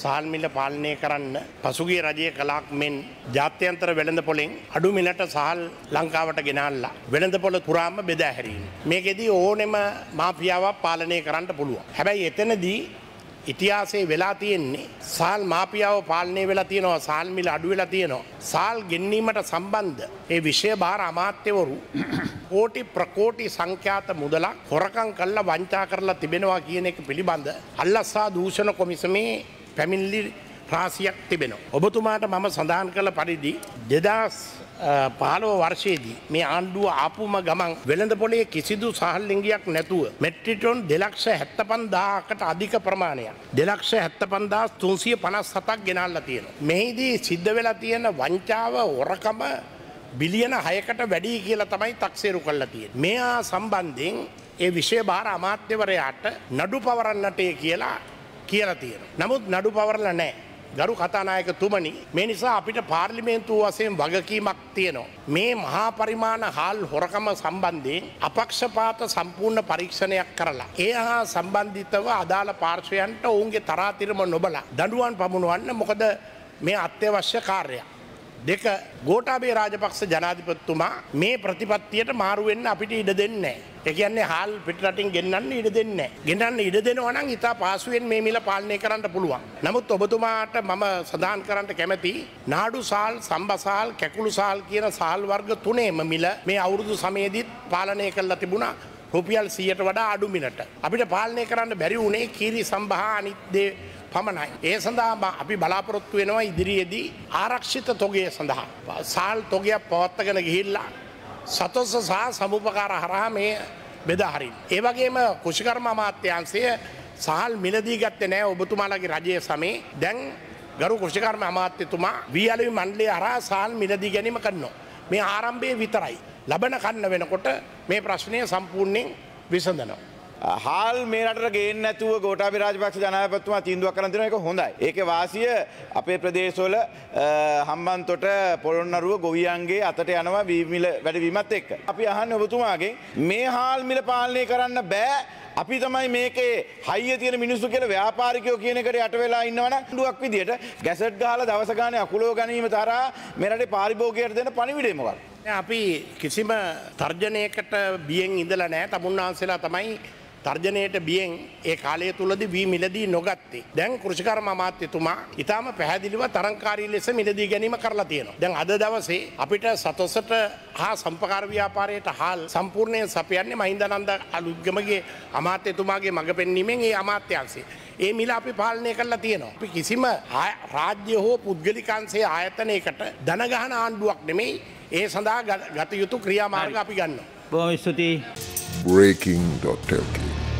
සහල් මිල පාලනය කරන්න පසුගිය රජයේ කලාක් මෙන් ජාත්‍යන්තර වෙළඳපොළෙන් අඩු මිලට සහල් ලංකාවට ගෙනල්ලා වෙළඳපොළ පුරාම බෙදා හැරීම. මේකෙදී ඕනෙම මාෆියාවක් පාලනය කරන්න පුළුවන්. හැබැයි එතනදී ඉතිහාසයේ වෙලා තියෙන්නේ සහල් මාෆියාව පාලනය වෙලා තියෙනවා, සහල් මිල අඩු වෙලා තියෙනවා. සහල් ගෙන්වීමට සම්බන්ධ ඒ විෂය බාර අමාත්‍යවරු කෝටි ප්‍රකෝටි සංඛ්‍යාත මුදලක් හොරකම් කරලා වංචා කරලා තිබෙනවා කියන එක පිළිබඳ අල්ලස්සා දූෂණ කොමිසමේ පැමිණිලි රාශියක් තිබෙනවා. ඔබතුමාට මම සඳහන් කළ පරිදි 2015 වර්ෂයේදී මේ ආණ්ඩුව ආපුම ගමන් වෙළඳපොලේ කිසිදු සහල් ලිංගියක් නැතුව මෙට්‍රික් ටන් 2,75,000කට අධික ප්‍රමාණයක් 2,75,357ක් ගෙනල්ලා තියෙනවා. මෙහිදී සිද්ධ වෙලා තියෙන වංචාව හොරකම බිලියන 6කට වැඩි කියලා තමයි තක්සේරු කරලා තියෙන්නේ. මෙයා සම්බන්ධයෙන් ඒ විෂය බාර අමාත්‍යවරයාට නඩු පවරන්නට කියලා තියෙනවා. නමුත් නඩු පවරලා නැහැ. ගරු කතානායකතුමනි, මේ නිසා අපිට පාර්ලිමේන්තුව වශයෙන් වගකීමක් තියෙනවා. මේ මහා පරිමාණ හාල් හොරකම සම්බන්ධයෙන් අපක්ෂපාත සම්පූර්ණ පරීක්ෂණයක් කරලා ඒ හා සම්බන්ධිතව අදාළ පාර්ශ්වයන්ට ඔවුන්ගේ තරාතිරම නොබලා දඬුවම් පමුණවන්න. මොකද මේ අත්‍යවශ්‍ය කාර්යයක්. දෙක, ගෝඨාභය රාජපක්ෂ ජනාධිපතිතුමා මේ ප්‍රතිපත්තියට මාරු වෙන්න අපිට ඉඩ දෙන්නේ නැහැ. ඒ කියන්නේ හාල් පිටරටින් ගෙන්නන්න ඉඩ දෙන්නේ නැහැ. ගෙන්නන්න ඉඩ දෙනවා නම් ඉතා පහසුවෙන් මේ මිල පාලනය කරන්න පුළුවන්. නමුත් ඔබතුමාට මම සඳහන් කරන්න කැමති නාඩු සාල්, සම්බසාල්, කැකුළු සාල් කියන සාල් වර්ග තුනේම මිල මේ අවුරුදු සමයේදීත් පාලනය කරලා තිබුණා රුපියල් 100ට වඩා අඩු මිලට. අපිට පාලනය කරන්න බැරි වුණේ කීරි සම්බහා අනිත් දේ පමණයි. ඒ සඳහා අපි බලාපොරොත්තු වෙනවා ඉදිරියේදී ආරක්ෂිත තොගය සඳහා සාල් තොගයක් පවත්වාගෙන ගිහිල්ලා සතොස්ස සහ සමුපකාර හරහා මේ බෙදා හරින්න. ඒ වගේම කෘෂිකර්ම අමාත්‍යාංශය සහල් මිලදී ගත්තේ නැහැ ඔබතුමාලගේ රජයේ සමයේ. දැන් ගරු කෘෂිකර්ම අමාත්‍යතුමා වී.අලවි මණ්ඩලය හරහා සහල් මිලදී ගැනීම කරනවා. මේ ආරම්භයේ විතරයි. ලබන කන්න වෙනකොට මේ ප්‍රශ්නය සම්පූර්ණයෙන් විසඳනවා. හාල් මේ රටට ගේන්න නැතුව ගෝඨාභය රාජපක්ෂ ජනාධිපතිතුමා තීන්දුවක් කරන් දෙනවා. ඒක හොඳයි. ඒකේ වාසිය අපේ ප්‍රදේශවල හම්බන්තොට පොළොන්නරුව ගොවියන්ගේ අතට යනවා මිල වැඩිවීමත් එක්ක. අපි අහන්නේ ඔබතුමාගෙන් මේ හාල් මිල පාලනය කරන්න බෑ. අපි තමයි මේකේ හයිය තියෙන මිනිස්සු කියලා ව්‍යාපාරිකයෝ කියන එකට යට වෙලා ඉන්නවනම් ඩුවක් විදියට ගැසට් ගහලා දවස ගානේ අකුලව ගැනීම තරහා මේ රටේ පාරිභෝගිකයට දෙන පණිවිඩය මොකක්ද? අපි කිසිම තර්ජනයකට බියෙන් ඉඳලා නැහැ. තමුන්නාන්සලා තමයි තර්ජනයට බියෙන් ඒ කාලය තුලදී වී මිලදී නොගත්තේ. දැන් කෘෂිකර්ම අමාත්‍යතුමා ඊටාම පැහැදිලිව තරංකාරී ලෙස මිලදී ගැනීම කරලා තියෙනවා. දැන් අද දවසේ අපිට සතොසට හා සම්පකාර ව්‍යාපාරයට හාල් සම්පූර්ණයෙන් සපයන්නේ මහින්දානන්ද අලුත්ගමගේ අමාත්‍යතුමාගේ මඟ පෙන්වීමෙන් ඒ අමාත්‍යාංශය. ඒ මිල අපි පාලනය කරලා තියෙනවා. අපි කිසිම රාජ්‍ය හෝ පුද්ගලිකාංශයේ ආයතනයකට ධන ගහන ආණ්ඩුවක් නෙමෙයි. ඒ සඳහා ගත යුතු ක්‍රියාමාර්ග අපි ගන්නවා. බොහොම ස්තුතියි. Breaking.lk